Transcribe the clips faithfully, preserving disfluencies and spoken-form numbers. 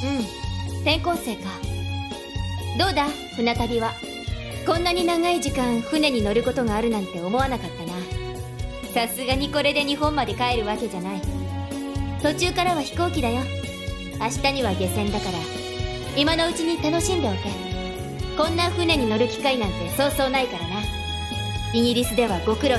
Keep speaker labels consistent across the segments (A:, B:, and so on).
A: うん、転校生か。どうだ船旅は。こんなに長い時間船に乗ることがあるなんて思わなかったな。さすがにこれで日本まで帰るわけじゃない。途中からは飛行機だよ。明日には下船だから、今のうちに楽しんでおけ。こんな船に乗る機会なんてそうそうないからな。イギリスではご苦労だった。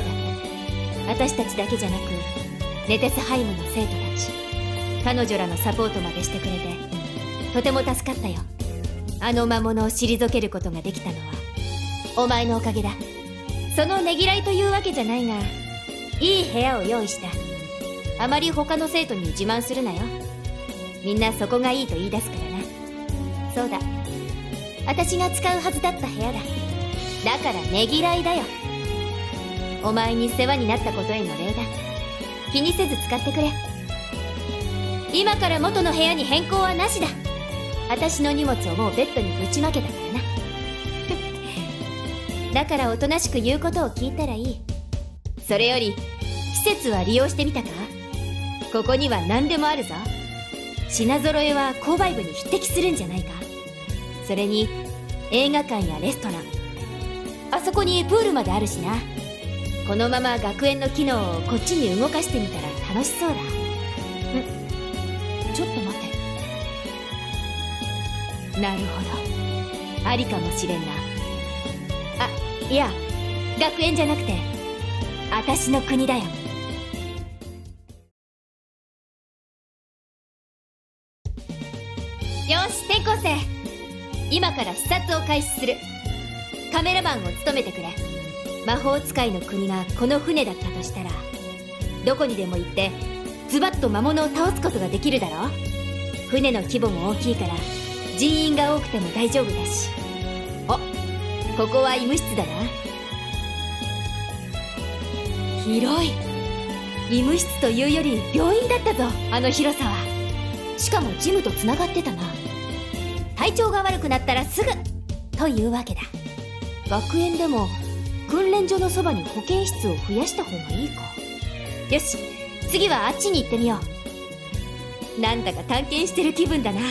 A: 私たちだけじゃなく、ネテスハイムの生徒たち、彼女らのサポートまでしてくれて、とても助かったよ。あの魔物を退けることができたのはお前のおかげだ。そのねぎらいというわけじゃないが、いい部屋を用意した。あまり他の生徒に自慢するなよ。みんなそこがいいと言い出すからな。そうだ、私が使うはずだった部屋だ。だからねぎらいだよ。お前に世話になったことへの礼だ。気にせず使ってくれ。今から元の部屋に変更はなしだ。私の荷物をもうベッドにぶちまけたからな。だからおとなしく言うことを聞いたらいい。それより施設は利用してみたか？ここには何でもあるぞ。品揃えは購買部に匹敵するんじゃないか。それに映画館やレストラン、あそこにプールまであるしな。このまま学園の機能をこっちに動かしてみたら楽しそうだ。ん、ちょっと待て。なるほど、ありかもしれんな。あ、いや、学園じゃなくて私の国だよ。よし、転校生、今から視察を開始する。カメラマンを務めてくれ。魔法使いの国がこの船だったとしたら、どこにでも行ってズバッと魔物を倒すことができるだろう。船の規模も大きいから人員が多くても大丈夫だし。お、ここは医務室だな。広い。医務室というより病院だったぞ、あの広さは。しかもジムとつながってたな。体調が悪くなったらすぐというわけだ。学園でも訓練所のそばに保健室を増やした方がいいか。よし、次はあっちに行ってみよう。なんだか探検してる気分だな。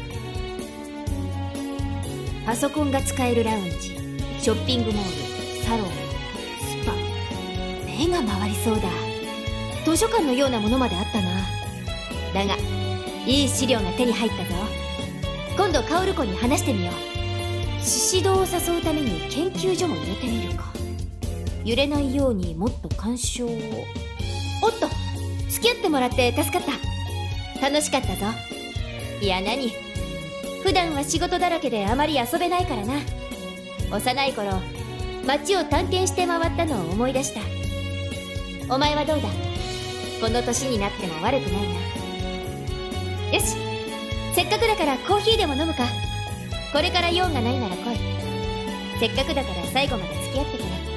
A: パソコンが使えるラウンジ、ショッピングモール、サロン、スパ。目が回りそうだ。図書館のようなものまであったな。だがいい資料が手に入ったぞ。今度カオルコに話してみよう。シシドを誘うために研究所も入れてみるか。揺れないようにもっと干渉を。おっと、付き合ってもらって助かった。楽しかったぞ。いや何、普段は仕事だらけであまり遊べないからな。幼い頃街を探検して回ったのを思い出した。お前はどうだ？この年になっても悪くないな。よし、せっかくだからコーヒーでも飲むか。これから用がないなら来い。せっかくだから最後まで付き合ってくれ。